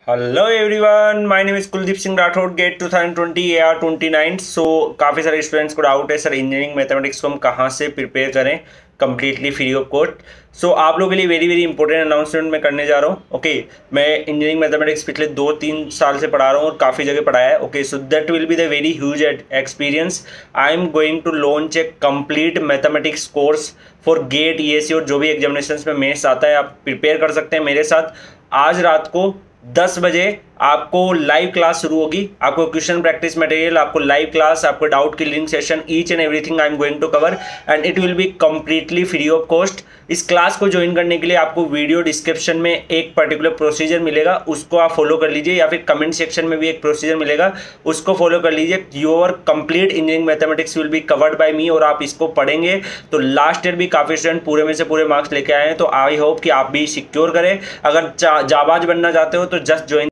Hello everyone, my name is Kuldeep Singh Rathore. GATE 2020 AR29। So काफ़ी सारे students को डाउट है सर इंजीनियरिंग मैथमेटिक्स को हम कहाँ से प्रिपेयर करें completely free of cost. So आप लोगों के लिए वेरी वेरी इंपॉर्टेंट अनाउंसमेंट मैं करने जा रहा हूँ। ओके, मैं इंजीनियरिंग मैथमेटिक्स पिछले 2-3 साल से पढ़ा रहा हूँ और काफ़ी जगह पढ़ाया है। Okay, so that will be the very huge experience. I am going to launch a complete mathematics course for GATE ESE और जो भी एग्जामिनेशन में मेंस आता है आप प्रिपेयर कर सकते हैं मेरे साथ। आज रात को 10 बजे आपको लाइव क्लास शुरू होगी। आपको क्वेश्चन प्रैक्टिस मटेरियल, आपको लाइव क्लास, आपको doubt clearing session, each and everything I am going to cover and it will be completely free of cost. इस क्लास को ज्वाइन करने के लिए आपको वीडियो डिस्क्रिप्शन में एक पर्टिकुलर प्रोसीजर मिलेगा, उसको आप फॉलो कर लीजिए, या फिर कमेंट सेक्शन में भी एक प्रोसीजर मिलेगा, उसको फॉलो कर लीजिए। Your complete engineering mathematics will be covered by me और आप इसको पढ़ेंगे तो लास्ट ईयर भी काफ़ी स्टूडेंट पूरे में से पूरे मार्क्स लेके आए हैं। तो आई होप कि आप भी सिक्योर करें। अगर जाबाज बनना चाहते हो तो जस्ट ज्वाइन